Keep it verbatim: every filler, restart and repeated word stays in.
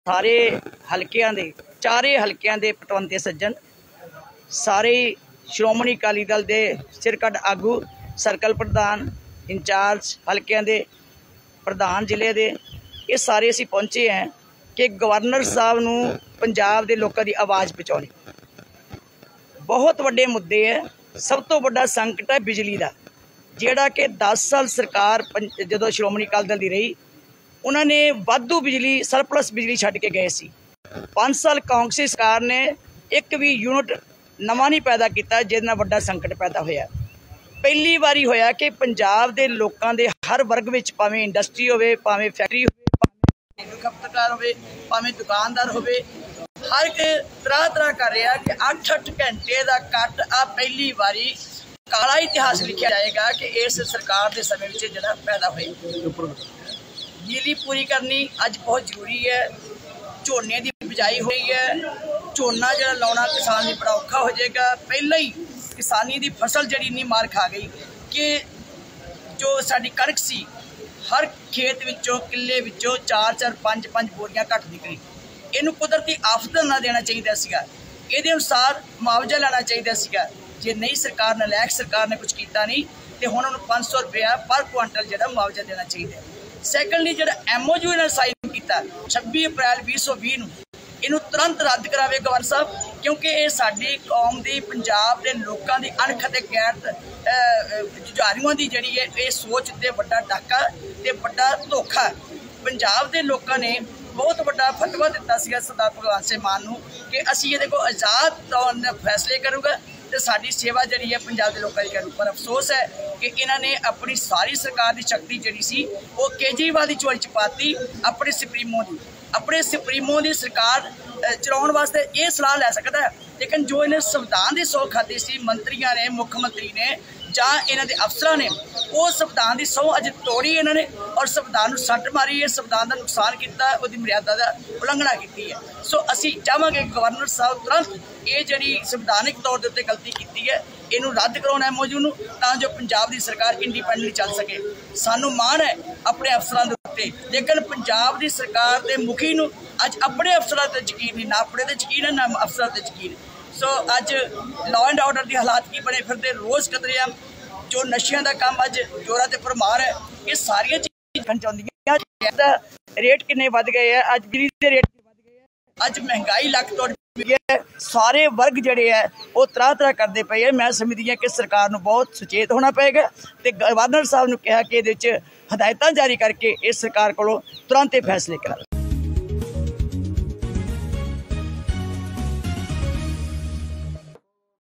सारे हलकियां दे चारे हलकियां दे पटवंते सज्जन सारे श्रोमणी अकाली दल दे सिरकट आगू सर्कल प्रधान इंचार्ज हलकियां दे प्रधान जिले दे ये सारे असीं पहुंचे हैं कि गवर्नर साहब नूं पंजाब दे लोकां दी आवाज़ पहुँचाउणी बहुत वड्डे मुद्दे है। सब तो वड्डा संकट है बिजली का, जिहड़ा कि दस साल सरकार जदों श्रोमणी अकाली दल दी रही उन्होंने वाधू बिजली सरप्लस बिजली छड्ड के गए सी। पाँच साल कांग्रेसी सरकार ने एक भी यूनिट नवा नहीं पैदा किया जिहदे नाल वड्डा संकट पैदा होया। पहली बारी होया कि पंजाब दे लोकां दे हर वर्ग विच भावें इंडस्ट्री होवे भावें फैक्ट्री होवे भावें खपतकार होवे भावें दुकानदार होवे हर एक तरह तरह कर रहा कि अठ अठ घंटे का कट आ पहली बारी काला इतिहास लिखा जाएगा कि इस सरकार के समय में जो पैदा हो। बिजली पूरी करनी अज बहुत जरूरी है। झोने की बिजाई हुई है, झोना जो लाना किसान लिए बड़ा औखा हो जाएगा। पहले ही किसानी की फसल जी इन्नी मार खा गई कि जो साड़ी कणक सी हर खेत विचों किले विचों चार चार पाँच पाँच बोरियां घट निकली। इनू कुदरती आफत ना देना चाहिए सीगा, ये अनुसार मुआवजा लेना चाहिए सीगा। जे नहीं सरकार ने नलैक सरकार ने कुछ किया नहीं तो हुण उन्होंने पाँच सौ रुपया पर क्वांटल जो मुआवजा देना चाहिए। सैकेंडली जो एम ओ यू इन्होंने साइन किया छब्बी अप्रैल भी सौ भी इनू तुरंत रद्द करावे गवर्नर साहब, क्योंकि ये साडी कौम की पंजाब के लोगों की अणख ते गैरत जुझारुआं की जिहड़ी है ये सोच ते वड्डा डाका ते वड्डा धोखा। पंजाब के लोगों ने बहुत बड़ा फतवा दिता सीगा सरदार भगवंत सिंह मान नूं कि असीं इहदे कोल आज़ाद तौर नाल फैसले करूँगा तो साडी सेवा जिहड़ी है पंजाब के लोगों की करूँ। पर अफसोस है कि इन्होंने अपनी सारी सरकार की शक्ति जिहड़ी सी वो केजरीवाल की झोली च पाती, अपने सुप्रीमो की अपने सुप्रीमो की सरकार चलाउण वास्ते ये सलाह लै सकदा है। लेकिन जो इन्हें संविधान की सौं खाधी सी मंत्रियों ने मुख्यमंत्री ने जां इन्हां दे अफसरां ने वो संविधान की सौं अज तोड़ी इन्होंने और संविधान को सट मारी है, संविधान का नुकसान किया, उसकी मर्यादा का उलंघना की है। सो असी चाहांगे गवर्नर साहब तुरंत ये जी संविधानिक तौर के उत्ते गलती की है इनू रद्द कराउण एम ओ यू नूं तां जो पंजाब की सरकार इंडिपेंडेंटली चल सके। सानू माण है अपने अफसरां दे उत्ते, लेकिन पंजाब की सरकार के मुखी नूं अज अपने अफसरां ते यकीन नहीं, ना अपने ते यकीन है ना अफसरां ते यकीन। सो अज लॉ एंड ऑर्डर की हालात की बने फिरते रोज़ कतरे जो नशियां का काम अज जोरा ते भरमार है, ये सारियां चीज़ां चाहुंदियां। रेट किन्ने वध गए हैं, अज बिजली के रेट वध गए हैं, अज महंगाई लक तोड़ गई है। सारे वर्ग जिहड़े है वो तरह तरह करते पे है। मैं समझदी हां कि सरकार नूं बहुत सुचेत होना पएगा ते गवर्नर साहब नूं कहा कि इहदे विच हदायतां जारी करके इस सरकार कोलों तुरंत फैसले करा।